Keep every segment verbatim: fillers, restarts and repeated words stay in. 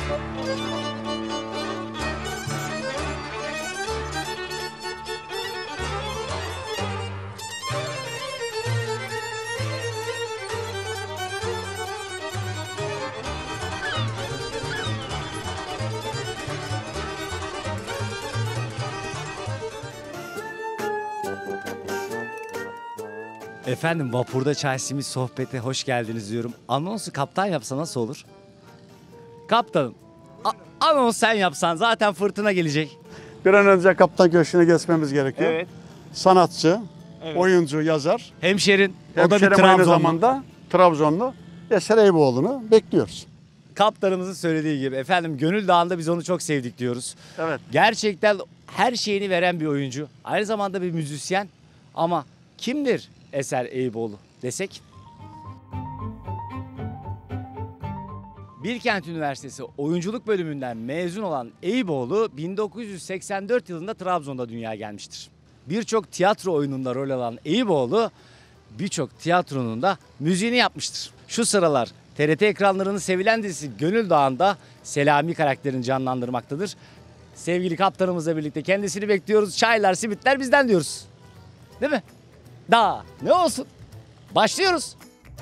Efendim vapurda çay simit sohbete hoş geldiniz diyorum. Anonsu kaptan yapsa nasıl olur? Kaptanım, anons sen yapsan zaten fırtına gelecek. Bir an önce kaptan köşküne geçmemiz gerekiyor. Evet. Sanatçı, Evet. oyuncu, yazar. Hemşerin, o da bir Hemşerim aynı Trabzonlu. zamanda Trabzonlu Eser Eyüboğlu'nu bekliyoruz. Kaptanımızın söylediği gibi efendim Gönül Dağı'nda biz onu çok sevdik diyoruz. Evet. Gerçekten her şeyini veren bir oyuncu. Aynı zamanda bir müzisyen. Ama kimdir Eser Eyüboğlu desek? Bilkent Üniversitesi Oyunculuk Bölümünden mezun olan Eyüboğlu bin dokuz yüz seksen dört yılında Trabzon'da dünyaya gelmiştir. Birçok tiyatro oyununda rol alan Eyüboğlu birçok tiyatronun da müziğini yapmıştır. Şu sıralar T R T ekranlarının sevilen dizisi Gönül Dağı'nda Selami karakterini canlandırmaktadır. Sevgili kaptanımızla birlikte kendisini bekliyoruz. Çaylar, simitler bizden diyoruz. Değil mi? Daha ne olsun? Başlıyoruz.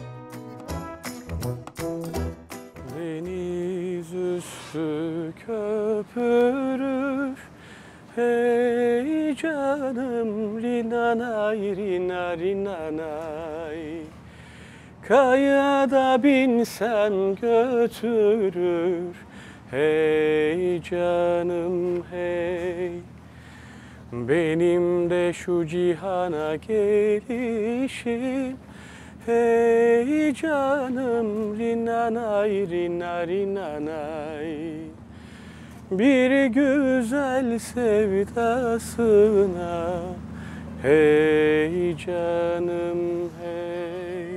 Deniz üstü köpürür, hey canım rinanay rina rinanay. Kayada binsem götürür, hey canım hey. Benim de şu cihana gelişim, hey canım rinanay rina rinanay. Bir güzel sevdasına, hey canım hey.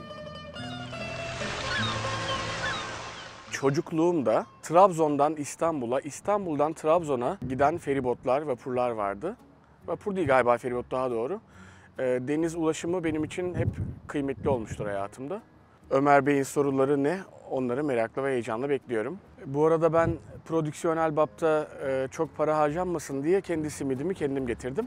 Çocukluğumda Trabzon'dan İstanbul'a, İstanbul'dan Trabzon'a giden feribotlar, vapurlar vardı. Vapur değil galiba, feribot daha doğru. Deniz ulaşımı benim için hep kıymetli olmuştur hayatımda. Ömer Bey'in soruları ne? Onları merakla ve heyecanla bekliyorum. Bu arada ben prodüksiyonel bapta çok para harcanmasın diye kendi simidimi kendim getirdim.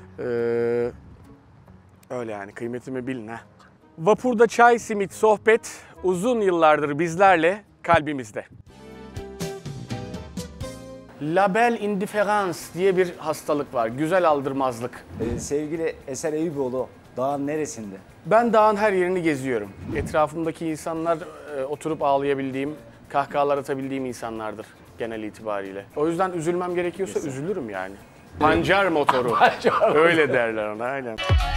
Öyle yani, kıymetimi bilin ha. Vapurda çay, simit, sohbet uzun yıllardır bizlerle, kalbimizde. Label indifference diye bir hastalık var, güzel aldırmazlık. Ee, sevgili Eser Eyüboğlu dağın neresinde? Ben dağın her yerini geziyorum. Etrafımdaki insanlar e, oturup ağlayabildiğim, kahkahalar atabildiğim insanlardır genel itibariyle. O yüzden üzülmem gerekiyorsa Kesin. üzülürüm yani. Pancar motoru. Öyle derler ona, aynen.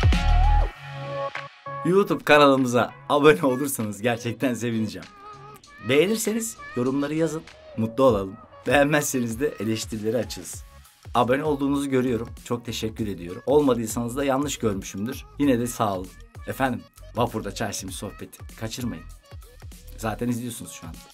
YouTube kanalımıza abone olursanız gerçekten sevineceğim. Beğenirseniz yorumları yazın, mutlu olalım. Beğenmezseniz de eleştirileri açığız. Abone olduğunuzu görüyorum. Çok teşekkür ediyorum. Olmadıysanız da yanlış görmüşümdür. Yine de sağ olun. Efendim, vapurda çay simit sohbeti kaçırmayın. Zaten izliyorsunuz şu an.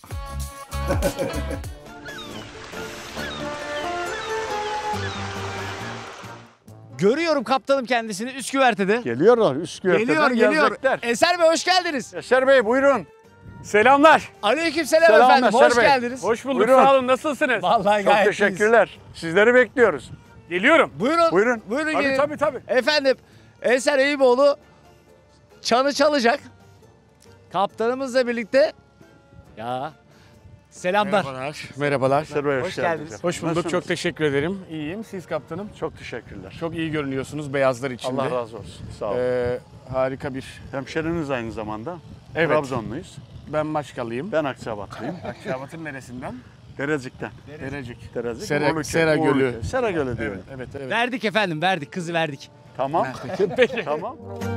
Görüyorum kaptanım kendisini Üsküver'de. Geliyorlar Üsküver'den. Geliyor, geliyor. Eser Bey hoş geldiniz. Eser Bey buyurun. Selamlar. Aleykümselam Selam efendim. Eser Hoş Bey. geldiniz. Hoş bulduk, Buyurun. sağ olun. Nasılsınız? Vallahi Çok gayet teşekkürler. Sizleri bekliyoruz. Geliyorum. iyiyiz. Buyurun. Buyurun. Buyurun Tabii gelin. tabii tabii. Efendim Eser Eyüboğlu çanı çalacak. Kaptanımızla birlikte. Ya selamlar. Merhabalar. Merhabalar. Eser Bey hoş, Hoş geldiniz. geldiniz. Hoş bulduk. Nasılsınız? Çok teşekkür ederim. İyiyim. Siz kaptanım? Çok teşekkürler. Çok iyi görünüyorsunuz beyazlar içinde. Allah razı olsun. Sağ olun. Ee, harika bir... Hemşeriniz aynı zamanda. Evet. Trabzonluyuz. Ben Maçkalıyım. Ben Akçabatlıyım. Akçabat'ın neresinden? Derecik'ten. Derecik. Derecik. Sera- Uğurluköy, Sera Gölü. Uğurluköy. Sera Gölü diyorum. Evet, evet, evet. Verdik efendim verdik kızı verdik. Tamam. Peki. Tamam.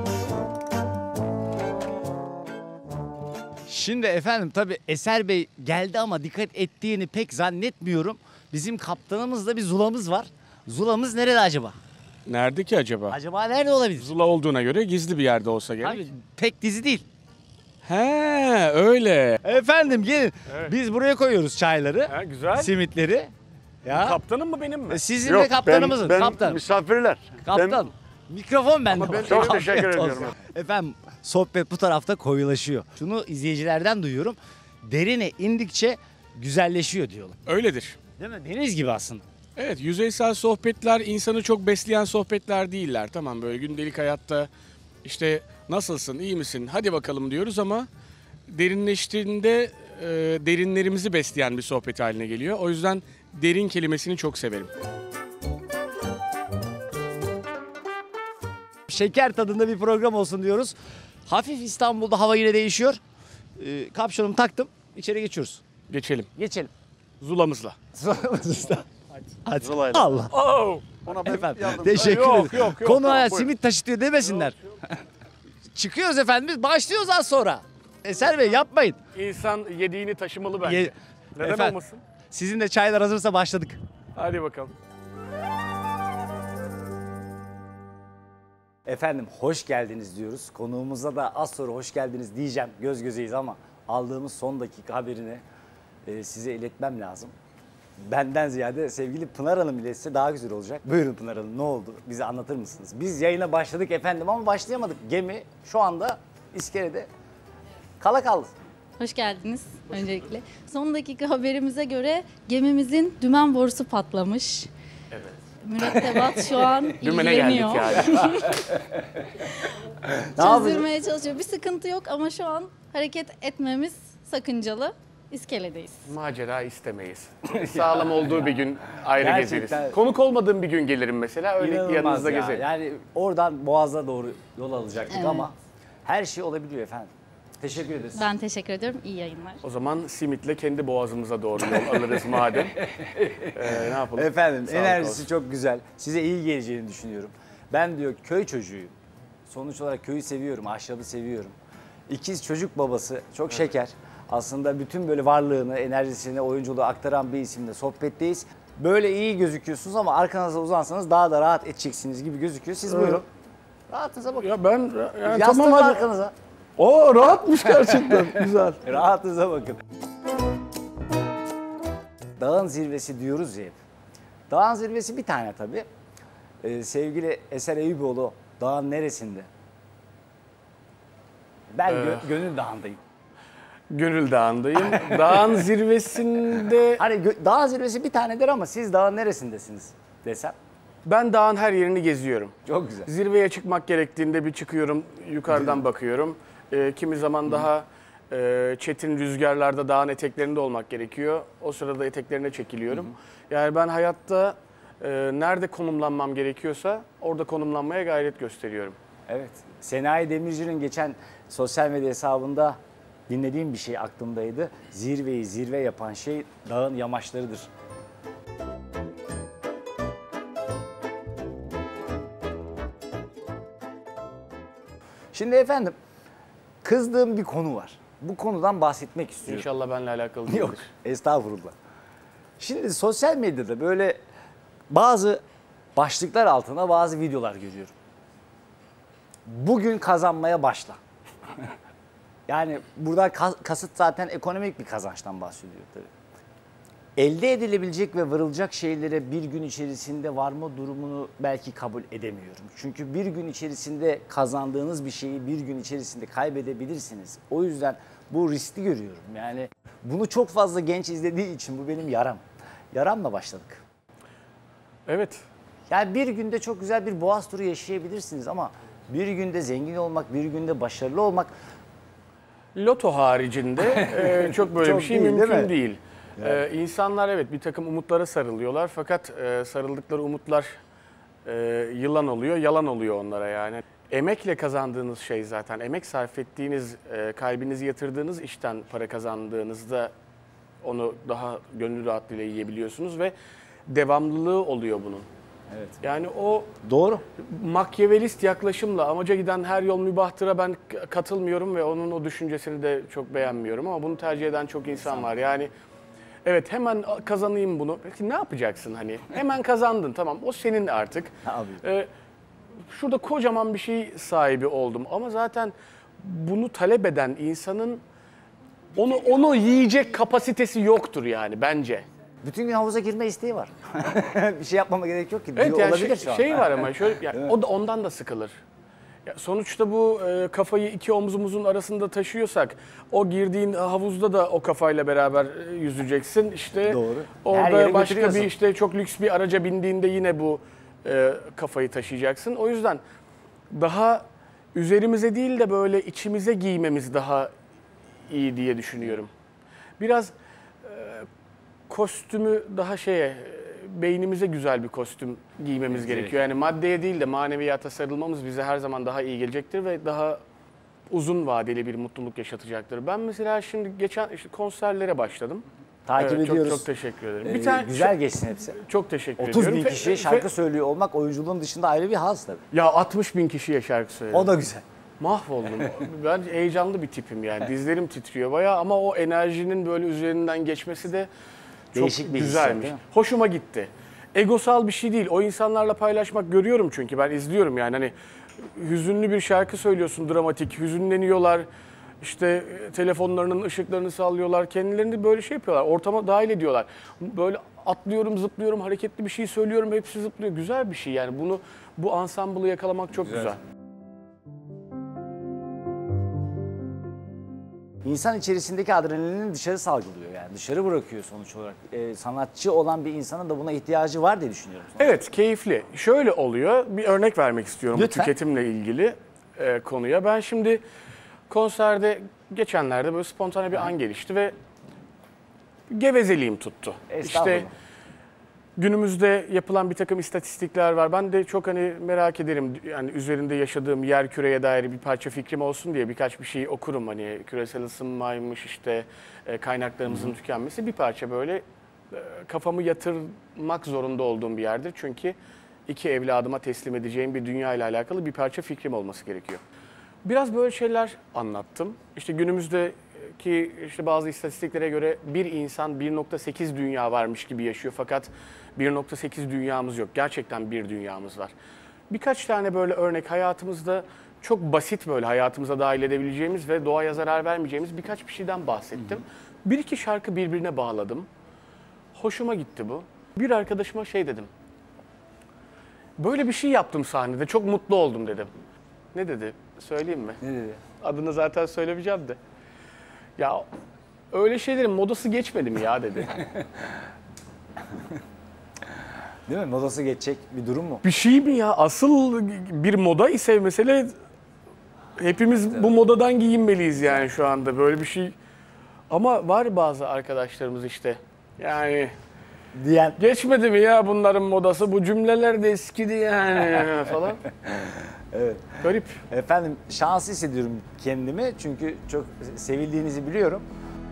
Şimdi efendim tabii Eser Bey geldi ama dikkat ettiğini pek zannetmiyorum. Bizim kaptanımızda bir zulamız var. Zulamız nerede acaba? Nerede ki acaba? Acaba nerede olabilir? Zula olduğuna göre gizli bir yerde olsa gerek. Abi pek dizi değil. He öyle. Efendim gelin. Evet. Biz buraya koyuyoruz çayları, Ha, güzel. simitleri. Ya Kaptanım mı benim mi? sizin Yok, de kaptanımızın. ben, ben kaptan. misafirler. Kaptan. Mikrofon bende. Ama ben- var. Çok Afiyet teşekkür olsun. ediyorum. Efendim sohbet bu tarafta koyulaşıyor. Şunu izleyicilerden duyuyorum. Derine indikçe güzelleşiyor diyorlar. Öyledir. Değil mi? Deniz gibi aslında. Evet, yüzeysel sohbetler insanı çok besleyen sohbetler değiller. Tamam, böyle gündelik hayatta işte nasılsın, iyi misin, hadi bakalım diyoruz ama derinleştiğinde e, derinlerimizi besleyen bir sohbet haline geliyor. O yüzden derin kelimesini çok severim. Şeker tadında bir program olsun diyoruz. Hafif İstanbul'da hava yine değişiyor. Ee, kapşonumu taktım. İçeri geçiyoruz. Geçelim. Geçelim. Zulamızla. Hadi. Zulayla. Allah. Oh! Ona ben Efendim, yardım- teşekkür Yok, ederim. yok, yok, Konu yok, hayat buyurun. simit taşıtıyor demesinler. Çıkıyoruz efendim. Başlıyoruz az sonra. Eser Bey yapmayın. İnsan yediğini taşımalı bence. Ye- Neden Efendim? olmasın? Sizin de çaylar hazırsa başladık. Hadi bakalım. Efendim hoş geldiniz diyoruz. Konuğumuza da az sonra hoş geldiniz diyeceğim. Göz gözeyiz ama aldığımız son dakika haberini e, size iletmem lazım. Benden ziyade sevgili Pınar Hanım iletse daha güzel olacak. Buyurun Pınar Hanım, ne oldu? Bize anlatır mısınız? Biz yayına başladık efendim ama başlayamadık. Gemi şu anda iskelede kala kaldı. Hoş geldiniz öncelikle. Son dakika haberimize göre gemimizin dümen borusu patlamış. Evet. Mürettebat şu an Dümene geldik ilgileniyor. yani. Ne yapacağız? Çözülmeye çalışıyor. Bir sıkıntı yok ama şu an hareket etmemiz sakıncalı. İskeledeyiz. Macera istemeyiz. Sağlam olduğu bir gün ayrı Gerçekten. gezeriz. Konuk olmadığım bir gün gelirim mesela. Öyle İnanılmaz yanınızda ya. gezerim. Yani oradan Boğaz'a doğru yol alacaktık Evet. ama her şey olabiliyor efendim. Teşekkür ederiz. Ben teşekkür ediyorum. İyi yayınlar. O zaman simitle kendi boğazımıza doğru yol alırız madem. Ee, ne yapalım? Efendim Sağlık enerjisi olsun. çok güzel. Size iyi geleceğini düşünüyorum. Ben diyor köy çocuğuyum. Sonuç olarak köyü seviyorum, ahşabı seviyorum. İkiz çocuk babası, çok şeker. Aslında bütün böyle varlığını, enerjisini, oyunculuğu aktaran bir isimle sohbetteyiz. Böyle iyi gözüküyorsunuz ama arkanıza uzansanız daha da rahat edeceksiniz gibi gözüküyor. Siz buyurun. Rahatınıza bakın. Ya ben yani Yaslanın tamam hadi. arkanıza. Oo rahatmış gerçekten. Güzel. Rahatınıza bakın. Dağın zirvesi diyoruz ya hep. Dağın zirvesi bir tane tabii. Ee, sevgili Eser Eyüboğlu dağın neresinde? Ben gö- Ee. Gönül Dağı'ndayım. Gönül Dağı'ndayım. Dağın zirvesinde Hani gö- dağın zirvesi bir tanedir ama siz dağın neresindesiniz desem? ben dağın her yerini geziyorum. Çok güzel. Zirveye çıkmak gerektiğinde bir çıkıyorum, yukarıdan bakıyorum. Ee, kimi zaman daha e, çetin rüzgarlarda dağın eteklerinde olmak gerekiyor. O sırada eteklerine çekiliyorum. Yani ben hayatta e, nerede konumlanmam gerekiyorsa orada konumlanmaya gayret gösteriyorum. Evet. Senayi Demirci'nin geçen sosyal medya hesabında dinlediğim bir şey aklımdaydı. Zirveyi zirve yapan şey dağın yamaçlarıdır. Şimdi efendim kızdığım bir konu var. Bu konudan bahsetmek istiyorum. İnşallah benimle alakalı değildir. Yok, estağfurullah. Şimdi sosyal medyada böyle bazı başlıklar altında bazı videolar görüyorum. Bugün kazanmaya başla. Yani burada kas- kasıt zaten ekonomik bir kazançtan bahsediyor tabii. Elde edilebilecek ve varılacak şeylere bir gün içerisinde varma durumunu belki kabul edemiyorum. Çünkü bir gün içerisinde kazandığınız bir şeyi bir gün içerisinde kaybedebilirsiniz. O yüzden bu riskli görüyorum. Yani bunu çok fazla genç izlediği için bu benim yaram. Yaramla başladık. Evet. Yani bir günde çok güzel bir boğaz turu yaşayabilirsiniz ama bir günde zengin olmak, bir günde başarılı olmak Loto haricinde e, çok böyle Çok bir şey değil, değil mümkün mi? değil. E, insanlar evet bir takım umutlara sarılıyorlar fakat e, sarıldıkları umutlar e, yılan oluyor, yalan oluyor onlara yani. Emekle kazandığınız şey zaten, emek sarf ettiğiniz, e, kalbinizi yatırdığınız işten para kazandığınızda onu daha gönül rahatlığıyla yiyebiliyorsunuz ve devamlılığı oluyor bunun. Evet. Yani o doğru. makyavelist yaklaşımla amaca giden her yol mübahtıra ben k- katılmıyorum ve onun o düşüncesini de çok beğenmiyorum ama bunu tercih eden çok insan var. Yani evet hemen kazanayım bunu. Peki ne yapacaksın hani? Hemen kazandın tamam o senin artık. Abi. Ee, şurada kocaman bir şey sahibi oldum ama zaten bunu talep eden insanın onu onu yiyecek kapasitesi yoktur yani bence. Bütün gün havuza girme isteği var. Bir şey yapmama gerek yok ki. Evet diyor yani olabilir şey, şu an. şey var ama şöyle yani o da ondan da sıkılır. Ya sonuçta bu e, kafayı iki omzumuzun arasında taşıyorsak o girdiğin havuzda da o kafayla beraber e, yüzeceksin. İşte Doğru. Her yere orada başka götürüyorsun. bir işte çok lüks bir araca bindiğinde yine bu e, kafayı taşıyacaksın. O yüzden daha üzerimize değil de böyle içimize giymemiz daha iyi diye düşünüyorum. Biraz e, kostümü daha şeye, e, beynimize güzel bir kostüm giymemiz Evet, gerekiyor. Yani maddeye değil de maneviyata sarılmamız bize her zaman daha iyi gelecektir ve daha uzun vadeli bir mutluluk yaşatacaktır. Ben mesela şimdi geçen işte konserlere başladım. Takip Evet, çok, ediyoruz. çok teşekkür ederim. Ee, Bir tane güzel geçsin hepsi. çok teşekkür otuz ediyorum. bin Fe- kişi fe- şarkı söylüyor olmak oyunculuğun dışında ayrı bir haz tabii. Ya altmış bin kişiye şarkı söyledim. O da güzel. Mahvoldum. Ben heyecanlı bir tipim yani. Dizlerim titriyor bayağı ama o enerjinin böyle üzerinden geçmesi de çok Değişik bir hissiyat, güzelmiş. değil mi? Hoşuma gitti. Egosal bir şey değil. O insanlarla paylaşmak görüyorum çünkü ben izliyorum yani hani hüzünlü bir şarkı söylüyorsun dramatik. Hüzünleniyorlar. İşte e, telefonlarının ışıklarını sallıyorlar. Kendilerini böyle şey yapıyorlar. Ortama dahil ediyorlar. Böyle atlıyorum, zıplıyorum, hareketli bir şey söylüyorum. Hepsi zıplıyor. Güzel bir şey yani. Bunu bu ansamblı yakalamak çok güzel. İnsan içerisindeki adrenalini dışarı salgılıyor yani dışarı bırakıyor sonuç olarak. Ee, sanatçı olan bir insanın da buna ihtiyacı var diye düşünüyorum. Evet, keyifli. Şöyle oluyor, bir örnek vermek istiyorum bu Lütfen. tüketimle ilgili e, konuya. Ben şimdi konserde geçenlerde böyle spontane bir an gelişti ve gevezeliğim tuttu. Estağfurullah. İşte günümüzde yapılan bir takım istatistikler var. Ben de çok hani merak ederim yani üzerinde yaşadığım yer küreye dair bir parça fikrim olsun diye birkaç bir şey okurum. Hani küresel ısınmaymış işte e, kaynaklarımızın tükenmesi bir parça böyle e, kafamı yatırmak zorunda olduğum bir yerdir. Çünkü iki evladıma teslim edeceğim bir dünya ile alakalı bir parça fikrim olması gerekiyor. Biraz böyle şeyler anlattım. İşte günümüzdeki işte bazı istatistiklere göre bir insan bir nokta sekiz dünya varmış gibi yaşıyor fakat bir nokta sekiz dünyamız yok. Gerçekten bir dünyamız var. Birkaç tane böyle örnek hayatımızda çok basit böyle hayatımıza dahil edebileceğimiz ve doğaya zarar vermeyeceğimiz birkaç bir şeyden bahsettim. Bir iki şarkı birbirine bağladım. Hoşuma gitti bu. Bir arkadaşıma şey dedim. Böyle bir şey yaptım sahnede çok mutlu oldum dedim. Ne dedi? Söyleyeyim mi? Ne dedi? Adını zaten söylemeyeceğim de. Ya öyle şeylerin modası geçmedi mi ya dedi. Değil mi? Modası geçecek bir durum mu? Bir şey mi ya? Asıl bir moda ise mesele hepimiz bu modadan giyinmeliyiz yani şu anda böyle bir şey. Ama var bazı arkadaşlarımız işte yani Diyen. geçmedi mi ya bunların modası bu cümleler de eskidi yani falan. Evet. Garip. Efendim şanslı hissediyorum kendimi çünkü çok sevildiğinizi biliyorum.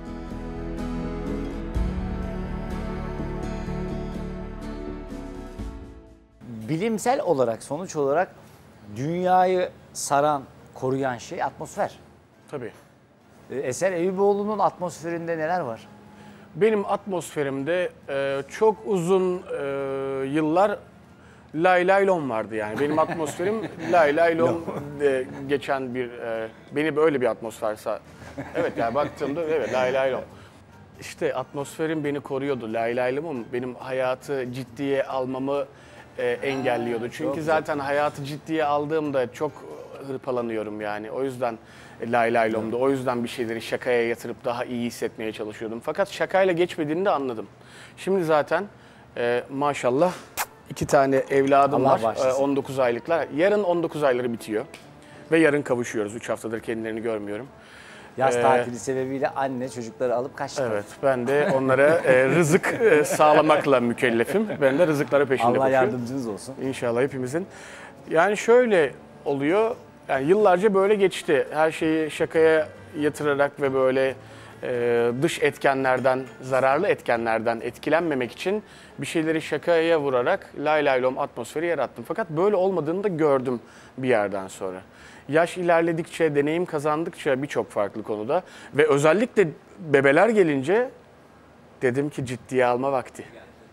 Bilimsel olarak sonuç olarak dünyayı saran, koruyan şey atmosfer. Tabii. Ee, Eser Eyüboğlu'nun atmosferinde neler var? Benim atmosferimde e, çok uzun e, yıllar lay lay lom vardı yani. Benim atmosferim lay lay lom de geçen bir, e, beni böyle bir atmosfer sa. Evet yani baktığımda evet lay lay lom. İşte atmosferim beni koruyordu. Lay lay lomum benim hayatı ciddiye almamı e, engelliyordu. Çünkü zaten hayatı ciddiye aldığımda çok hırpalanıyorum yani. O yüzden lay lay lomdu. O yüzden bir şeyleri şakaya yatırıp daha iyi hissetmeye çalışıyordum. Fakat şakayla geçmediğini de anladım. Şimdi zaten e, maşallah iki tane evladım Allah var. bağışlasın. E, on dokuz aylıklar. Yarın on dokuz ayları bitiyor. Ve yarın kavuşuyoruz. üç haftadır kendilerini görmüyorum. Yaz Ee, tatili sebebiyle anne çocukları alıp kaçtı. Evet, ben de onlara e, rızık e, sağlamakla mükellefim. Ben de rızıkları peşinde Allah koşuyorum. yardımcınız olsun. İnşallah hepimizin. Yani şöyle oluyor, yani yıllarca böyle geçti. Her şeyi şakaya yatırarak ve böyle e, dış etkenlerden, zararlı etkenlerden etkilenmemek için bir şeyleri şakaya vurarak lay lay lom atmosferi yarattım. Fakat böyle olmadığını da gördüm bir yerden sonra. Yaş ilerledikçe, deneyim kazandıkça birçok farklı konuda ve özellikle bebeler gelince dedim ki ciddiye alma vakti.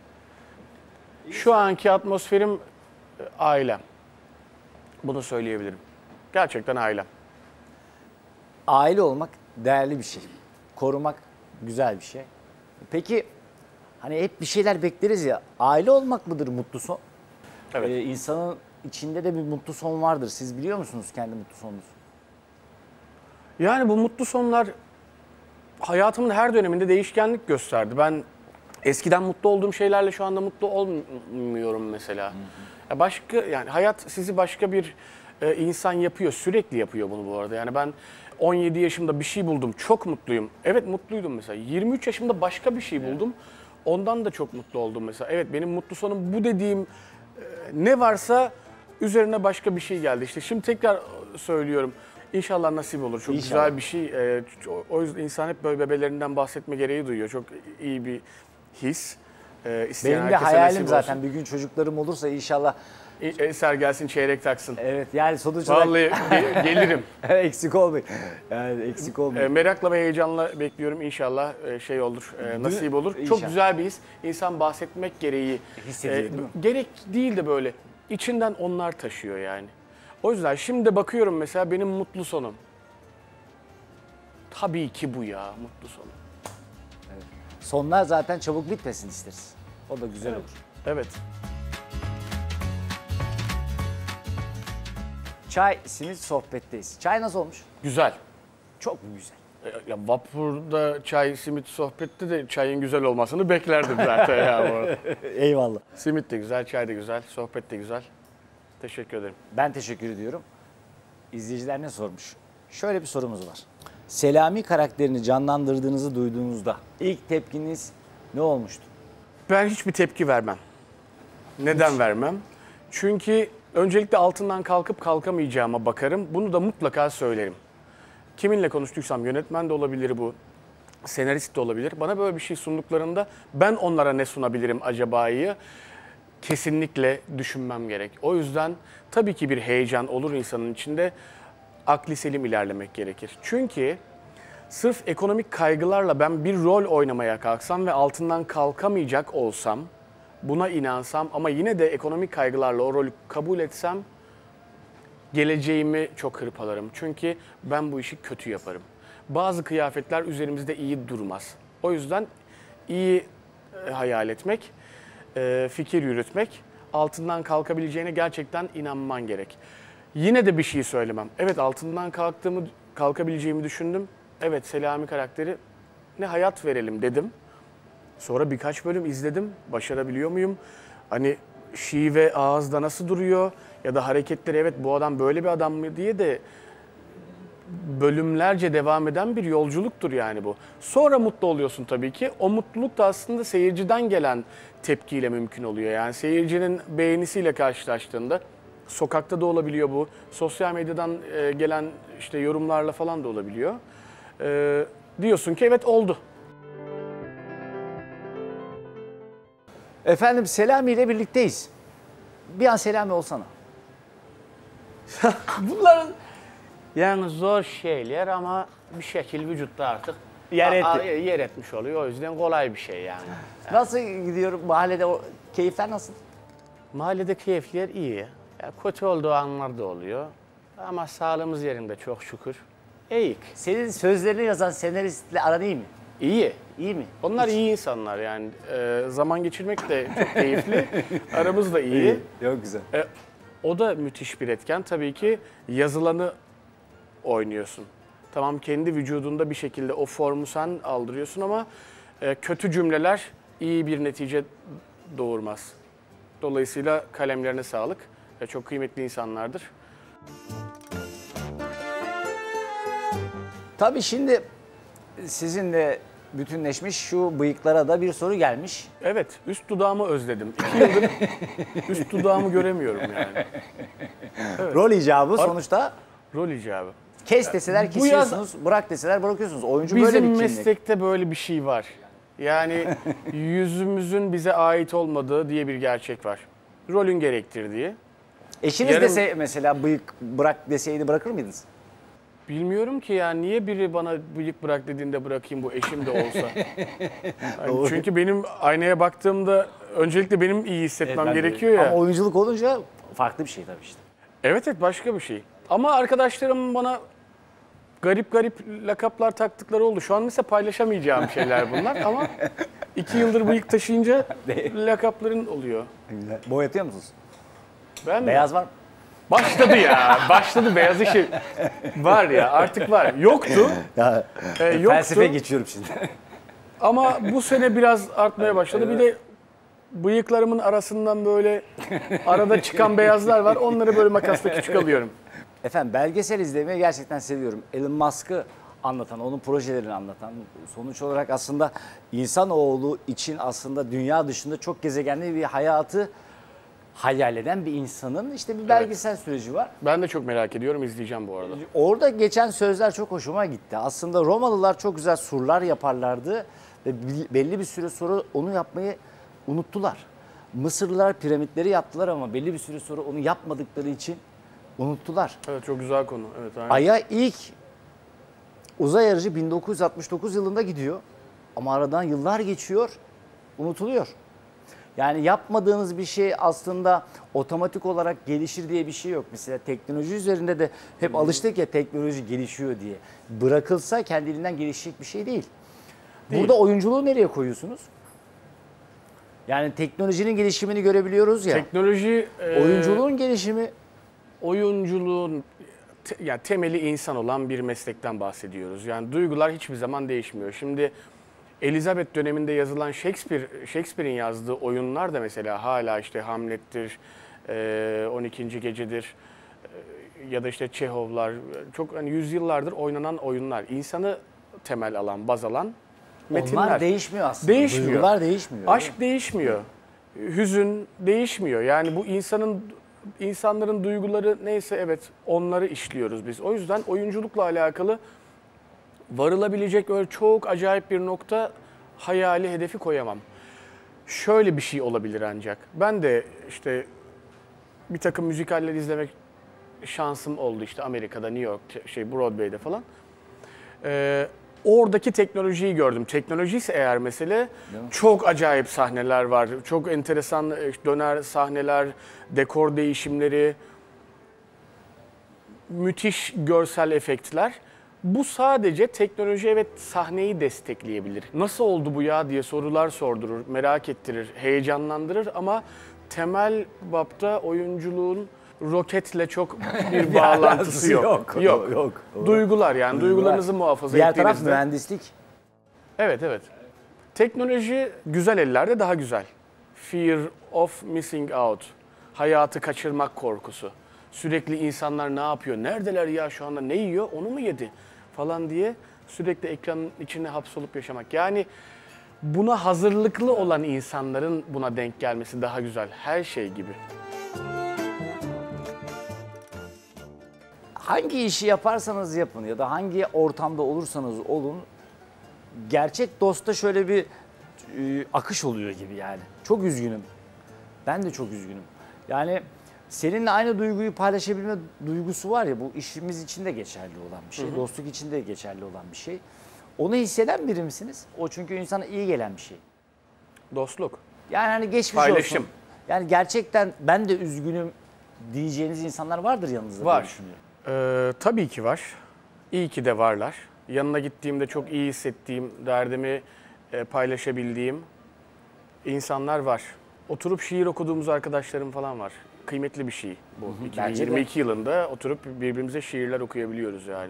Şu anki atmosferim e, ailem. Bunu söyleyebilirim. Gerçekten ailem. Aile olmak değerli bir şey. Korumak güzel bir şey. Peki hani hep bir şeyler bekleriz ya. Aile olmak mıdır mutlu son? Evet. Ee, insanın içinde de bir mutlu son vardır. Siz biliyor musunuz kendi mutlu sonunuzu? Yani bu mutlu sonlar hayatımın her döneminde değişkenlik gösterdi. Ben eskiden mutlu olduğum şeylerle şu anda mutlu olmuyorum mesela. Ya başka yani hayat sizi başka bir e, insan yapıyor. Sürekli yapıyor bunu bu arada. Yani ben on yedi yaşımda bir şey buldum. Çok mutluyum. Evet mutluydum mesela. yirmi üç yaşımda başka bir şey buldum. Ondan da çok mutlu oldum mesela. Evet benim mutlu sonum bu dediğim e, ne varsa üzerine başka bir şey geldi. İşte şimdi tekrar söylüyorum. İnşallah nasip olur. Çok İnşallah. güzel bir şey. E, o yüzden insan hep böyle bebelerinden bahsetme gereği duyuyor. Çok iyi bir his. E, isteyen Benim de herkese hayalim nasip zaten olsun. bir gün çocuklarım olursa inşallah. E, Eser gelsin çeyrek taksın. Evet yani sonuç olarak Vallahi ge- gelirim. eksik olmayın. Yani eksik E, olmayın. merakla ve heyecanla bekliyorum. İnşallah e, şey olur, e, nasip olur. Çok İnşallah. güzel bir his. İnsan bahsetmek gereği Hissediyor, e, değil mi? gerek değil de böyle içinden onlar taşıyor yani. O yüzden şimdi de bakıyorum mesela benim mutlu sonum. Tabii ki bu ya mutlu sonum. Sonlar zaten çabuk bitmesin isteriz. O da güzel olur. Evet. Çay, simit, sohbetteyiz. Çay nasıl olmuş? Güzel. Çok mu güzel? E, Ya vapurda çay, simit sohbette de çayın güzel olmasını beklerdim zaten ya bu arada. Eyvallah. Simit de güzel, çay da güzel, sohbet de güzel. Teşekkür ederim. Ben teşekkür ediyorum. İzleyiciler ne sormuş? Şöyle bir sorumuz var. Selami karakterini canlandırdığınızı duyduğunuzda ilk tepkiniz ne olmuştu? Ben hiçbir tepki vermem. Neden vermem? Çünkü öncelikle altından kalkıp kalkamayacağıma bakarım. Bunu da mutlaka söylerim. Kiminle konuştuysam yönetmen de olabilir bu, senarist de olabilir. Bana böyle bir şey sunduklarında ben onlara ne sunabilirim acaba'yı kesinlikle düşünmem gerek. O yüzden tabii ki bir heyecan olur insanın içinde. Akli selim ilerlemek gerekir. Çünkü sırf ekonomik kaygılarla ben bir rol oynamaya kalksam ve altından kalkamayacak olsam, buna inansam ama yine de ekonomik kaygılarla o rolü kabul etsem geleceğimi çok hırpalarım. Çünkü ben bu işi kötü yaparım. Bazı kıyafetler üzerimizde iyi durmaz. O yüzden iyi e, hayal etmek, e, fikir yürütmek, altından kalkabileceğine gerçekten inanman gerek. Yine de bir şey söylemem. Evet altından kalktığımı, kalkabileceğimi düşündüm. Evet Selami karakteri ne hayat verelim dedim. Sonra birkaç bölüm izledim. Başarabiliyor muyum? Hani şive ağızda nasıl duruyor? Ya da hareketleri evet bu adam böyle bir adam mı diye de bölümlerce devam eden bir yolculuktur yani bu. Sonra mutlu oluyorsun tabii ki. O mutluluk da aslında seyirciden gelen tepkiyle mümkün oluyor. Yani seyircinin beğenisiyle karşılaştığında sokakta da olabiliyor bu. Sosyal medyadan e, gelen işte yorumlarla falan da olabiliyor. E, diyorsun ki evet oldu. Efendim Selami ile birlikteyiz. Bir an Selami olsana. Bunların yani zor şeyler ama bir şekil vücutta artık Yer etti. a- a- yer etmiş oluyor. O yüzden kolay bir şey yani. Nasıl gidiyor mahallede o keyifler nasıl? Mahallede keyifler iyi. Ya kötü olduğu anlar da oluyor. Ama sağlığımız yerinde çok şükür. İyiyik. Senin sözlerini yazan senaristle aran iyi mi? İyi. İyi mi? Onlar iyi insanlar yani. E, zaman geçirmek de çok keyifli. Aramız da iyi. Yok güzel. E, o da müthiş bir etken. Tabii ki yazılanı oynuyorsun. Tamam kendi vücudunda bir şekilde o formu sen aldırıyorsun ama e, kötü cümleler iyi bir netice doğurmaz. Dolayısıyla kalemlerine sağlık. E, çok kıymetli insanlardır. Tabii şimdi sizinle bütünleşmiş şu bıyıklara da bir soru gelmiş. Evet, üst dudağımı özledim. İki yıldır üst dudağımı göremiyorum yani. Rol icabı sonuçta Rol icabı. kes deseler Bu yaz- kesiyorsunuz, bırak deseler bırakıyorsunuz. Oyuncu böyle bir Bizim kimlik. meslekte böyle bir şey var. Yani yüzümüzün bize ait olmadığı diye bir gerçek var. Rolün gerektirdiği. Eşiniz Yarın- dese mesela bıyık bırak deseydi bırakır mıydınız? Bilmiyorum ki yani niye biri bana bıyık bırak dediğinde bırakayım bu eşim de olsa. Yani çünkü benim aynaya baktığımda öncelikle benim iyi hissetmem gerekiyor ya. Ama oyunculuk olunca farklı bir şey tabii işte. Evet evet başka bir şey. Ama arkadaşlarım bana garip garip lakaplar taktıkları oldu. Şu an mesela paylaşamayacağım şeyler bunlar ama iki yıldır bıyık taşıyınca lakapların oluyor. Boyatıyor musunuz? Ben mi? Beyaz var mı? Başladı ya. Başladı beyaz ışık. Var ya artık var. Yoktu. Ya, Ee, yoktu. felsefe geçiyorum şimdi. Ama bu sene biraz artmaya başladı. Bir de bıyıklarımın arasından böyle arada çıkan beyazlar var. Onları böyle makasla küçük alıyorum. Efendim belgesel izlemeyi gerçekten seviyorum. Elon Musk'ı anlatan, onun projelerini anlatan, sonuç olarak aslında insanoğlu için aslında dünya dışında çok gezegenli bir hayatı hayal eden bir insanın işte bir belgesel süreci var. Ben de çok merak ediyorum. İzleyeceğim bu arada. Orada geçen sözler çok hoşuma gitti. Aslında Romalılar çok güzel surlar yaparlardı ve belli bir süre sonra onu yapmayı unuttular. Mısırlılar piramitleri yaptılar ama belli bir süre sonra onu yapmadıkları için unuttular. Evet çok güzel konu. Evet, aynen. Ay'a ilk uzay aracı bin dokuz yüz altmış dokuz yılında gidiyor. Ama aradan yıllar geçiyor, unutuluyor. Yani yapmadığınız bir şey aslında otomatik olarak gelişir diye bir şey yok. Mesela teknoloji üzerinde de hep alıştık ya teknoloji gelişiyor diye. Bırakılsa kendiliğinden gelişecek bir şey değil. Değil. Burada oyunculuğu nereye koyuyorsunuz? Yani teknolojinin gelişimini görebiliyoruz ya. Teknoloji, e, Oyunculuğun gelişimi oyunculuğun te- yani temeli insan olan bir meslekten bahsediyoruz. Yani duygular hiçbir zaman değişmiyor. Şimdi Elizabeth döneminde yazılan Shakespeare Shakespeare'in yazdığı oyunlar da mesela hala işte Hamlet'tir, e, on ikinci Gece'dir e, ya da işte Çehovlar çok hani yüzyıllardır oynanan oyunlar. İnsanı temel alan, baz alan metinler. onlar değişmiyor aslında. Değişmiyor. Duygular değişmiyor. Aşk değişmiyor. Hüzün değişmiyor. Yani bu insanın insanların duyguları neyse evet onları işliyoruz biz. O yüzden oyunculukla alakalı varılabilecek öyle çok acayip bir nokta hayali hedefi koyamam. Şöyle bir şey olabilir ancak. Ben de işte bir takım müzikaller izlemek şansım oldu işte Amerika'da, New York, şey Broadway'de falan. Ee, oradaki teknolojiyi gördüm. Teknoloji ise eğer mesele çok acayip sahneler var. Çok enteresan döner sahneler, dekor değişimleri, müthiş görsel efektler. Bu sadece teknoloji evet sahneyi destekleyebilir. Nasıl oldu bu ya diye sorular sordurur, merak ettirir, heyecanlandırır ama temel bapta oyunculuğun roketle çok bir bağlantısı yok. yok, Yok. yok. Duygular yani duygularınızı muhafaza Diğer taraf ettiğinizde. mühendislik. Evet evet. Teknoloji güzel ellerde daha güzel. Fear of missing out. Hayatı kaçırmak korkusu. Sürekli insanlar ne yapıyor? Neredeler ya şu anda? Ne yiyor? Onu mu yedi? Falan diye sürekli ekranın içine hapsolup yaşamak. Yani buna hazırlıklı olan insanların buna denk gelmesi daha güzel. Her şey gibi. Hangi işi yaparsanız yapın ya da hangi ortamda olursanız olun gerçek dostta şöyle bir e, akış oluyor gibi yani. Çok üzgünüm. Ben de çok üzgünüm. Yani seninle aynı duyguyu paylaşabilme duygusu var ya bu işimiz için de geçerli olan bir şey. Hı hı. Dostluk için de geçerli olan bir şey. Onu hisseden biri misiniz? O çünkü insana iyi gelen bir şey. Dostluk. Yani hani geçmiş Paylaşım. olsun. Yani gerçekten ben de üzgünüm diyeceğiniz insanlar vardır yanınızda. Var. diye düşünüyorum. Ee, tabii ki var. İyi ki de varlar. Yanına gittiğimde çok iyi hissettiğim, derdimi e, paylaşabildiğim insanlar var. Oturup şiir okuduğumuz arkadaşlarım falan var. Kıymetli bir şey bu. Hı hı, iki bin yirmi iki yılında oturup birbirimize şiirler okuyabiliyoruz yani.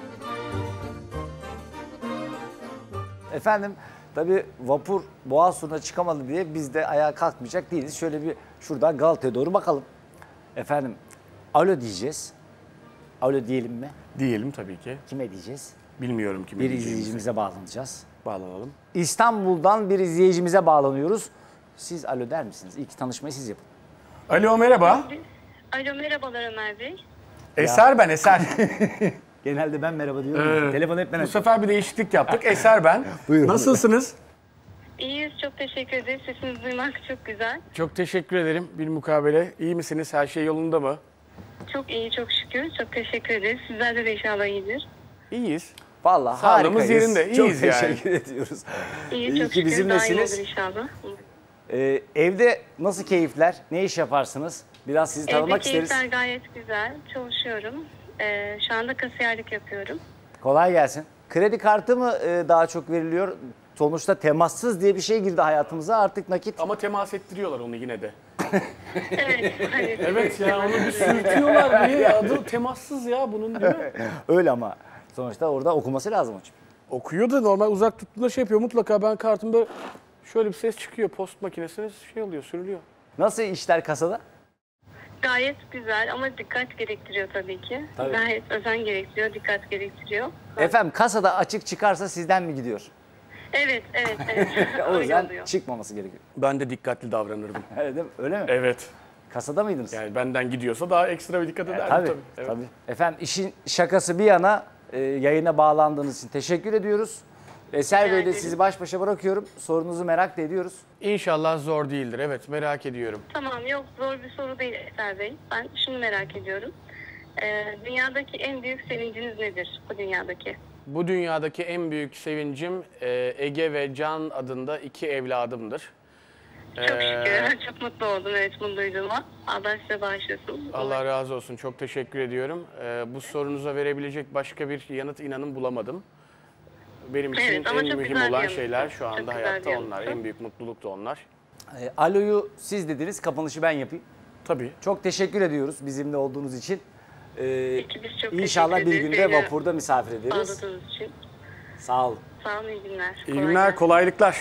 Efendim tabii vapur Boğaz turuna çıkamadı diye biz de ayağa kalkmayacak değiliz. Şöyle bir şuradan Galata'ya doğru bakalım. Efendim alo diyeceğiz. Alo diyelim mi? Diyelim tabii ki. Kime diyeceğiz? Bilmiyorum kime Bir diyeceğimizi. izleyicimize bağlanacağız. Bağlanalım. İstanbul'dan bir izleyicimize bağlanıyoruz. Siz alo der misiniz? İlk tanışmayı siz yapın. Alo merhaba. Alo merhabalar Ömer Bey. Eser ben Eser. Genelde ben merhaba diyorum. Ee, Telefonu hep ben Bu açıyorum. sefer bir değişiklik yaptık. Eser ben. Buyurun. Nasılsınız? İyiyiz, çok teşekkür ederiz. Sesinizi duymak çok güzel. Çok teşekkür ederim. Bir mukabele. İyi misiniz? Her şey yolunda mı? Çok iyi, çok şükür. Çok teşekkür ederiz. Sizlerde de inşallah iyidir. İyiyiz. Vallahi Sağlığımız harikayız. yerinde, Çok iyiyiz yani. teşekkür ediyoruz. İyi, İyi çok ki şükür. Daha iyi bizimlesiniz. olur inşallah. Ee, evde nasıl keyifler? Ne iş yaparsınız? Biraz sizi Evde tanımak isteriz. keyifler gayet güzel. Çalışıyorum. Ee, şu anda kasiyerlik yapıyorum. Kolay gelsin. Kredi kartı mı e, daha çok veriliyor? sonuçta temassız diye bir şey girdi hayatımıza, artık nakit. Ama temas ettiriyorlar onu yine de. Evet. Hani Evet ya onu bir sürtüyorlar diye adı temassız ya bunun değil mi? Öyle ama sonuçta orada okuması lazım hocam. Okuyor da normal uzak tuttuğunda şey yapıyor mutlaka ben kartımda şöyle bir ses çıkıyor post makinesine şey oluyor sürülüyor. Nasıl işler kasada? gayet güzel ama dikkat gerektiriyor tabii ki. Tabii. Gayet özen gerektiriyor, dikkat gerektiriyor. Efendim kasada açık çıkarsa sizden mi gidiyor? Evet, evet, evet. O Öyle yüzden oluyor. çıkmaması gerekiyor. Ben de dikkatli davranırdım. Öyle, değil mi? Öyle mi? Evet. Kasada mıydınız? Yani benden gidiyorsa daha ekstra bir dikkat ederdim Tabii, tabii. Evet. tabii. Efendim işin şakası bir yana e, yayına bağlandığınız için teşekkür ediyoruz. Eser Rica Bey de ederim. sizi baş başa bırakıyorum. Sorunuzu merak da ediyoruz. İnşallah zor değildir. Evet merak ediyorum. Tamam, yok zor bir soru değil Eser Bey. Ben şunu merak ediyorum. Ee, dünyadaki en büyük sevinciniz nedir bu dünyadaki? Bu dünyadaki en büyük sevincim e, Ege ve Can adında iki evladımdır. Çok Ee, şükür. Çok mutlu oldum evet bunu duyduğuma. Allah size bağışlasın. Allah razı olsun. Çok teşekkür ediyorum. Ee, bu sorunuza verebilecek başka bir yanıt inanın bulamadım. Benim için Evet, ama en çok mühim güzel bir olan yanıttı. şeyler şu Çok anda güzel hayatta bir onlar. yanıttı. En büyük mutluluk da onlar. E, aloyu siz dediniz, kapanışı ben yapayım. Tabii. Çok teşekkür ediyoruz bizimle olduğunuz için. E, Peki, biz çok İnşallah teşekkür bir ederiz. günde Beni vapurda misafir ederiz. Bağladığınız için. Sağ olun. Sağ olun, iyi günler. İyi Kolay günler, gelsin. kolaylıklar.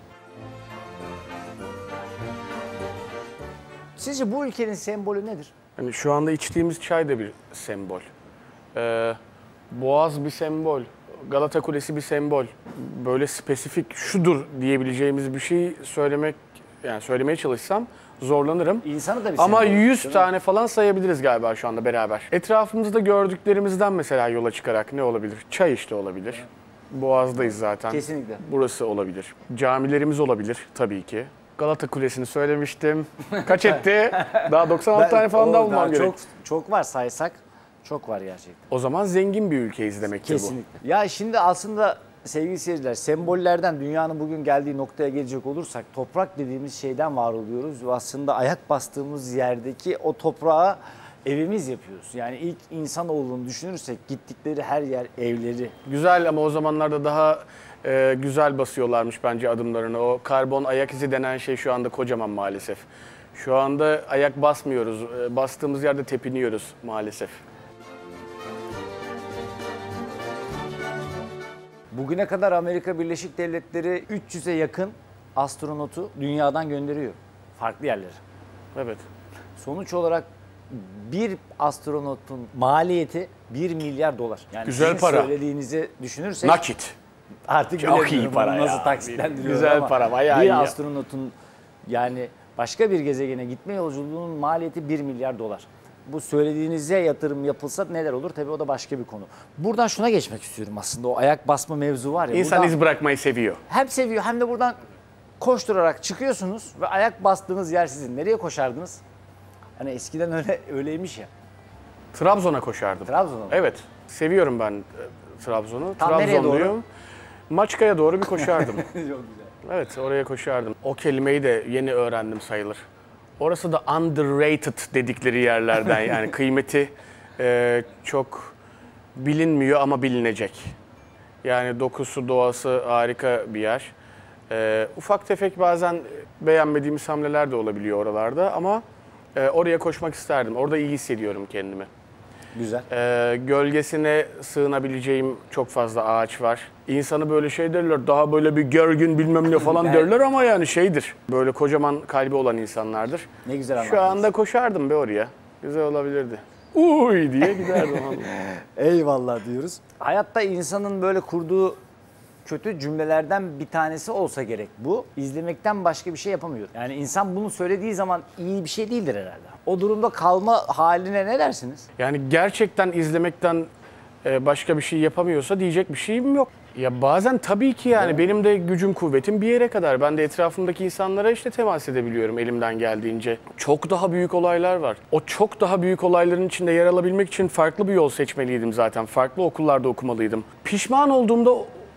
Sizce bu ülkenin sembolü nedir? Hani şu anda içtiğimiz çay da bir sembol. Ee, Boğaz bir sembol. Galata Kulesi bir sembol. Böyle spesifik şudur diyebileceğimiz bir şey söylemek, yani söylemeye çalışsam zorlanırım. İnsanı da bir Ama sembol, yüz değil mi? tane falan sayabiliriz galiba şu anda beraber. Etrafımızda gördüklerimizden mesela yola çıkarak ne olabilir? Çay işte olabilir. Boğaz'dayız zaten. Kesinlikle. Burası olabilir. Camilerimiz olabilir tabii ki. Galata Kulesi'ni söylemiştim. Kaç etti? Daha doksan altı tane falan o daha bulmam gerek. Çok, çok var saysak. Çok var gerçekten. O zaman zengin bir ülkeyiz demektir bu. Kesinlikle. Ya şimdi aslında sevgili seyirciler, sembollerden dünyanın bugün geldiği noktaya gelecek olursak toprak dediğimiz şeyden var oluyoruz ve aslında ayak bastığımız yerdeki o toprağa evimiz yapıyoruz. Yani ilk insanoğlunu düşünürsek gittikleri her yer evleri. Güzel ama o zamanlarda daha e, güzel basıyorlarmış bence adımlarını. O karbon ayak izi denen şey şu anda kocaman maalesef. Şu anda ayak basmıyoruz. E, bastığımız yerde tepiniyoruz maalesef. Bugüne kadar Amerika Birleşik Devletleri üç yüze yakın astronotu dünyadan gönderiyor. Farklı yerlere. Evet. Sonuç olarak bir astronotun maliyeti bir milyar dolar. Yani Güzel sizin para. söylediğinizi düşünürsek Nakit. artık Çok bilemiyorum iyi para bunu nasıl ya. taksitlendiriyorum Güzel ama para, bayağı bir iyi ya. astronotun yani başka bir gezegene gitme yolculuğunun maliyeti bir milyar dolar. Bu söylediğinize yatırım yapılsa neler olur? Tabii o da başka bir konu. Buradan şuna geçmek istiyorum aslında. O ayak basma mevzu var ya. İnsan buradan iz bırakmayı seviyor. hem seviyor hem de buradan koşturarak çıkıyorsunuz ve ayak bastığınız yer sizin. Nereye koşardınız? Hani eskiden öyle öyleymiş ya. Trabzon'a koşardım. Trabzon'a mı? Evet. Seviyorum ben e, Trabzon'u. Tam nereye doğru? Trabzonluyum. Maçka'ya doğru bir koşardım. Çok güzel. Evet, oraya koşardım. O kelimeyi de yeni öğrendim sayılır. Orası da underrated dedikleri yerlerden yani kıymeti e, çok bilinmiyor ama bilinecek. Yani dokusu, doğası harika bir yer. E, ufak tefek bazen beğenmediğimiz hamleler de olabiliyor oralarda ama e, oraya koşmak isterdim. Orada iyi hissediyorum kendimi. Güzel. Ee, gölgesine sığınabileceğim çok fazla ağaç var. İnsanı böyle şey derler, daha böyle bir gergin bilmem ne falan Evet. derler ama yani şeydir. Böyle kocaman kalbi olan insanlardır. Ne güzel Şu anlattınız. anda koşardım be oraya. Güzel olabilirdi. Uy diye giderdim. Eyvallah diyoruz. Hayatta insanın böyle kurduğu kötü cümlelerden bir tanesi olsa gerek bu. İzlemekten başka bir şey yapamıyor. Yani insan bunu söylediği zaman iyi bir şey değildir herhalde. O durumda kalma haline ne dersiniz? Yani gerçekten izlemekten e, başka bir şey yapamıyorsa diyecek bir şeyim yok. Ya bazen tabii ki yani benim de gücüm kuvvetim bir yere kadar. Ben de etrafımdaki insanlara işte temas edebiliyorum elimden geldiğince. Çok daha büyük olaylar var. O çok daha büyük olayların içinde yer alabilmek için farklı bir yol seçmeliydim zaten. Farklı okullarda okumalıydım. Pişman olduğumda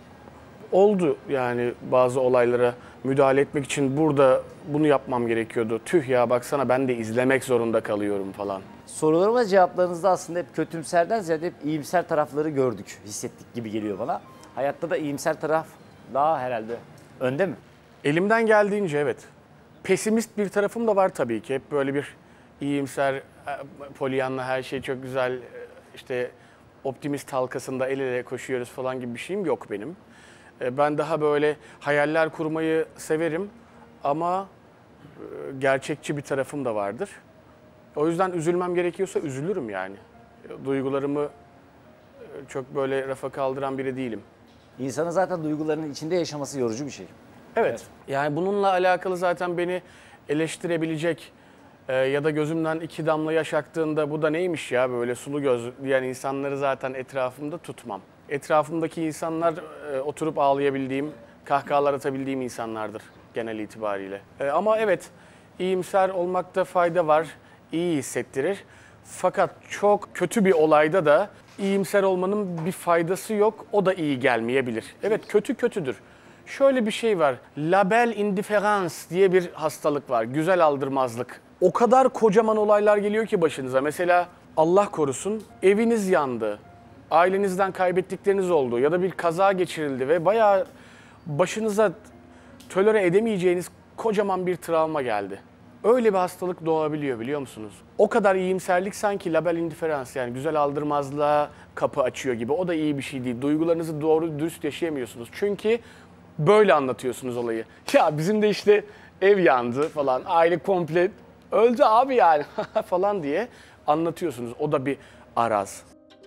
oldu yani bazı olaylara müdahale etmek için burada bunu yapmam gerekiyordu. Tüh ya baksana ben de izlemek zorunda kalıyorum falan. Sorularıma cevaplarınızda aslında hep kötümserden ziyade hep iyimser tarafları gördük, hissettik gibi geliyor bana. Hayatta da iyimser taraf daha herhalde önde mi? Elimden geldiğince evet. Pesimist bir tarafım da var tabii ki. Hep böyle bir iyimser, e, Pollyanna her şey çok güzel, e, işte optimist halkasında el ele koşuyoruz falan gibi bir şeyim yok benim. E, Ben daha böyle hayaller kurmayı severim ama e, gerçekçi bir tarafım da vardır. O yüzden üzülmem gerekiyorsa üzülürüm yani. Duygularımı e, çok böyle rafa kaldıran biri değilim. İnsanın zaten duygularının içinde yaşaması yorucu bir şey. Evet. Yani bununla alakalı zaten beni eleştirebilecek e, ya da gözümden iki damla yaş aktığında bu da neymiş ya böyle sulu göz diyen insanları zaten etrafımda tutmam. Etrafımdaki insanlar e, oturup ağlayabildiğim, kahkahalar atabildiğim insanlardır genel itibariyle. E, ama evet, iyimser olmakta fayda var, iyi hissettirir. Fakat çok kötü bir olayda da iyimser olmanın bir faydası yok, o da iyi gelmeyebilir. Evet, kötü kötüdür. Şöyle bir şey var, label indifference diye bir hastalık var, güzel aldırmazlık. O kadar kocaman olaylar geliyor ki başınıza. Mesela Allah korusun eviniz yandı, ailenizden kaybettikleriniz oldu ya da bir kaza geçirildi ve bayağı başınıza tolere edemeyeceğiniz kocaman bir travma geldi. Öyle bir hastalık doğabiliyor biliyor musunuz? O kadar iyimserlik sanki label indifference yani güzel aldırmazlığa kapı açıyor gibi. O da iyi bir şey değil. Duygularınızı doğru dürüst yaşayamıyorsunuz. Çünkü böyle anlatıyorsunuz olayı. Ya bizim de işte ev yandı falan, aile komple öldü abi yani falan diye anlatıyorsunuz. O da bir araz.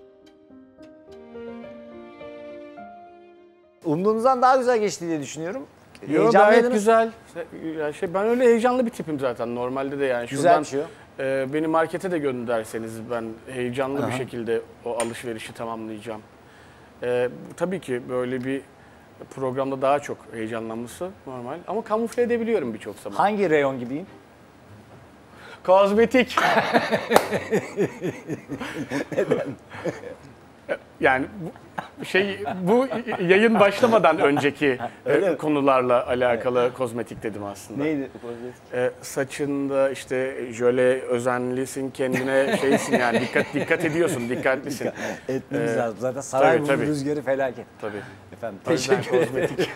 Umduğunuzdan daha güzel geçti diye düşünüyorum. Yo, gayet Heyecanlıydınız. güzel. Ya şey, ben öyle heyecanlı bir tipim zaten normalde de yani. Güzel Şuradan, bir şey o. e, beni markete de gönderseniz ben heyecanlı bir şekilde o alışverişi tamamlayacağım. E, tabii ki böyle bir programda daha çok heyecanlanması normal ama kamufle edebiliyorum birçok zaman. Hangi reyon gibiyim? Kozmetik. Yani bu şey bu yayın başlamadan önceki e, konularla alakalı kozmetik dedim aslında. Neydi? E, saçında işte jöle özenlisin kendine şeysin yani dikkat dikkat ediyorsun dikkatlisin. Etmemiz Ee, lazım. Zaten saray tabii, tabii. rüzgarı felaket. Tabii. Efendim O yüzden teşekkür ederim. kozmetik.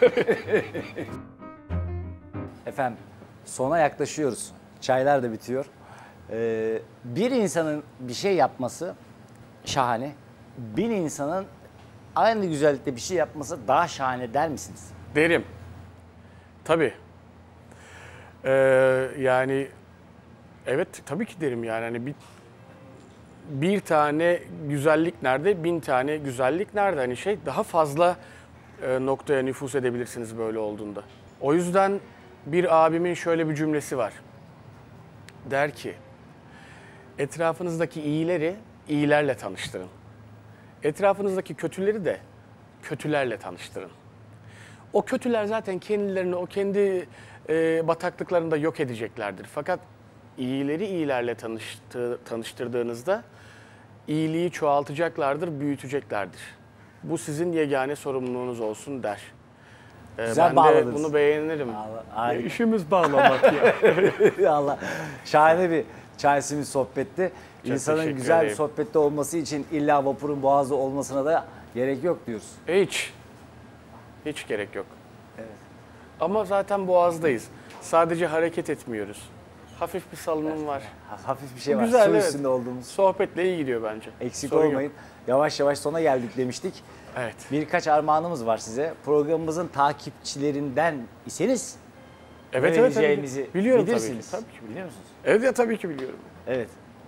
Efendim sona yaklaşıyoruz. Çaylar da bitiyor. Ee, bir insanın bir şey yapması şahane. Bir insanın aynı güzellikte bir şey yapması daha şahane der misiniz? Derim. Tabii. Ee, yani evet tabii ki derim yani hani bir bir tane güzellik nerede, bin tane güzellik nerede? Hani şey daha fazla e, noktaya nüfuz edebilirsiniz böyle olduğunda. O yüzden bir abimin şöyle bir cümlesi var. Der ki, etrafınızdaki iyileri iyilerle tanıştırın. Etrafınızdaki kötüleri de kötülerle tanıştırın. O kötüler zaten kendilerini o kendi e, bataklıklarında yok edeceklerdir. Fakat iyileri iyilerle tanıştı, tanıştırdığınızda iyiliği çoğaltacaklardır, büyüteceklerdir. Bu sizin yegane sorumluluğunuz olsun der. Ee, Güzel ben de bağladınız. bunu beğenirim. Allah, harika. İşimiz bağlamak ya. Allah şahane bir çay simit sohbetti. İnsanın teşekkür güzel bir ederim. sohbette olması için illa vapurun boğazı olmasına da gerek yok diyoruz. Hiç. Hiç gerek yok. Ama zaten boğazdayız. Sadece hareket etmiyoruz. Hafif bir salınım var. Hafif bir şey var. Güzel, Su evet. üstünde olduğumuz. Sohbetle iyi gidiyor bence. Eksik Sorun yok. olmayın. Yavaş yavaş sona geldik demiştik. Evet. Birkaç armağanımız var size. Programımızın takipçilerinden iseniz Evet ne evet. tabii ki. vereceğimizi Biliyorum bilirsiniz. tabii ki. Tabii ki. Biliyor musunuz? Evet ya tabii ki biliyorum. Evet.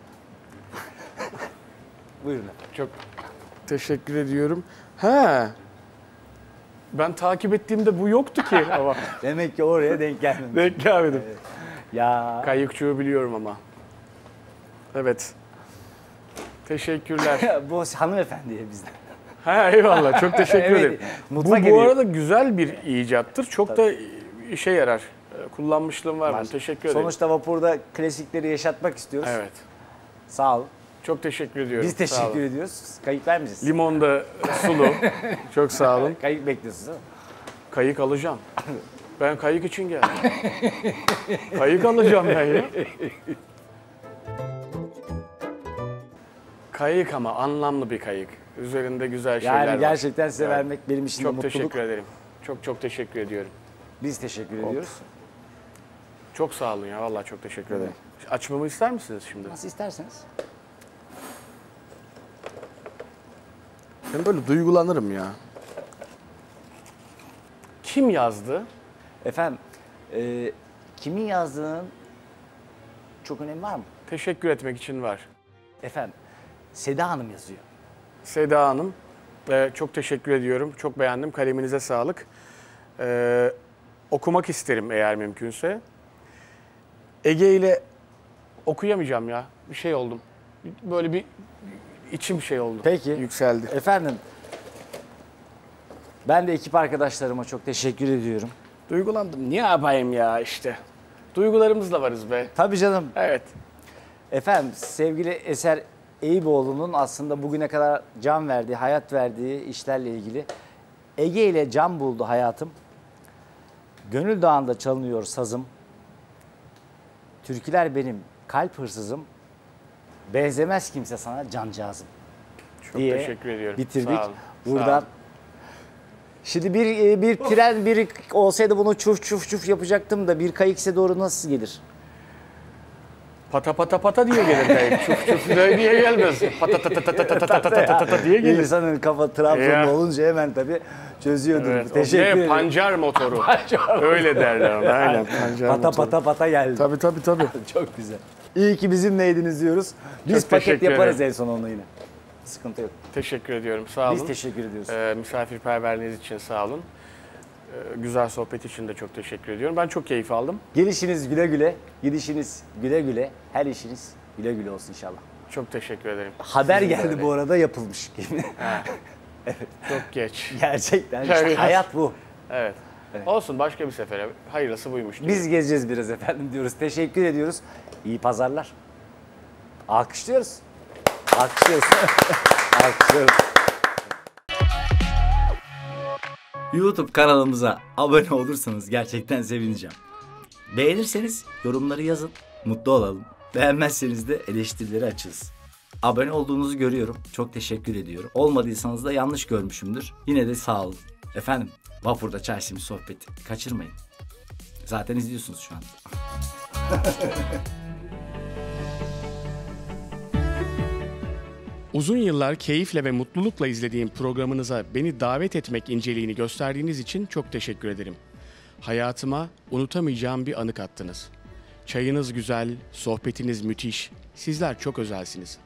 Buyurun efendim. Çok teşekkür ediyorum. Ha. Ben takip ettiğimde bu yoktu ki ama Demek ki oraya denk gelmemiş. denk gelmedim. Ya Kayıkçığı biliyorum ama. Evet. Teşekkürler. bu hanımefendiye bizden. Ha eyvallah. Çok teşekkür Evet, ederim. Bu mutfak bu evi. arada güzel bir icattır. Çok da işe yarar. Kullanmışlığım var ben. Teşekkür ederim. Sonuçta vapurda klasikleri yaşatmak istiyoruz. Evet. Sağ olun. Çok teşekkür ediyorum. Biz Sağ olun. teşekkür ediyoruz. Kayık vermeyeceğiz. Limon da sulu. Çok sağ olun. Kayık bekliyorsunuz değil mi? Kayık alacağım. Ben kayık için geldim. Kayık alacağım ben ya. Kayık ama anlamlı bir kayık. Üzerinde güzel şeyler Yani var. gerçekten size Evet. vermek benim için de Çok mutluluk. teşekkür ederim. Çok çok teşekkür ediyorum. Biz teşekkür ediyoruz. Çok sağ olun ya. Vallahi çok teşekkür ederim. Açmamı ister misiniz şimdi? Nasıl isterseniz. Ben böyle duygulanırım ya. Kim yazdı? Efendim, e, kimin yazdığının çok önemi var mı? Teşekkür etmek için var. Efendim, Seda Hanım yazıyor. Seda Hanım, e, çok teşekkür ediyorum. Çok beğendim. Kaleminize sağlık. E, okumak isterim eğer mümkünse. Ege ile okuyamayacağım ya. Bir şey oldum. Böyle bir içim şey oldu. Peki. Yükseldi. Efendim, ben de ekip arkadaşlarıma çok teşekkür ediyorum. Duygulandım. Ne yapayım ya işte. Duygularımızla varız be. Tabii canım. Evet. Efendim, sevgili Eser Eyüboğlu'nun aslında bugüne kadar can verdiği, hayat verdiği işlerle ilgili Ege ile can buldu hayatım. Gönül Dağı'nda çalınıyor sazım. Türküler benim kalp hırsızım. Benzemez kimse sana cancağızım. Çok diye teşekkür ediyorum. bitirdik. Sağ olun. Buradan. Sağ olun. Şimdi bir bir tren bir olsaydı bunu çuf çuf çuf yapacaktım da bir kayıkse doğru nasıl gelir? Pata pata pata diye gelir kayık. Çuf çuf diye gelmez. Pata ta ta ta ta ta ta ta ta ta ta diye gelir. İnsanın kafa Trabzonlu Ya. olunca hemen tabii çözüyordur. Evet, o Teşekkür ne? ederim. Pancar motoru. Öyle derler ona. Aynen. Pancar Pata motoru. pata pata geldi. Tabii tabii tabii. Çok güzel. İyi ki bizimleydiniz diyoruz. Biz Çok paket teşekkür yaparız ederim. en son onunla yine. Sıkıntı yok. Teşekkür ediyorum. Sağ olun. Biz teşekkür ediyoruz. Ee, misafirperverliğiniz için sağ olun. Ee, güzel sohbet için de çok teşekkür ediyorum. Ben çok keyif aldım. Gelişiniz güle güle, gidişiniz güle güle, her işiniz güle güle olsun inşallah. Çok teşekkür ederim. Haber Sizin de geldi öyle. bu arada yapılmış. Çok geç. Gerçekten işte Evet. hayat bu. Evet. Olsun başka bir sefere. Hayırlısı buymuş. diyorum. Biz gezeceğiz biraz efendim diyoruz. Teşekkür ediyoruz. İyi pazarlar. Alkışlıyoruz. Alkışlıyoruz. Alkışlıyoruz. YouTube kanalımıza abone olursanız gerçekten sevineceğim. Beğenirseniz yorumları yazın. Mutlu olalım. Beğenmezseniz de eleştirileri açığız. Abone olduğunuzu görüyorum. Çok teşekkür ediyorum. Olmadıysanız da yanlış görmüşümdür. Yine de sağ olun. Efendim, Vapur'da Çay Simit sohbeti kaçırmayın. Zaten izliyorsunuz şu an. Uzun yıllar keyifle ve mutlulukla izlediğim programınıza beni davet etmek inceliğini gösterdiğiniz için çok teşekkür ederim. Hayatıma unutamayacağım bir anı kattınız. Çayınız güzel, sohbetiniz müthiş. Sizler çok özelsiniz.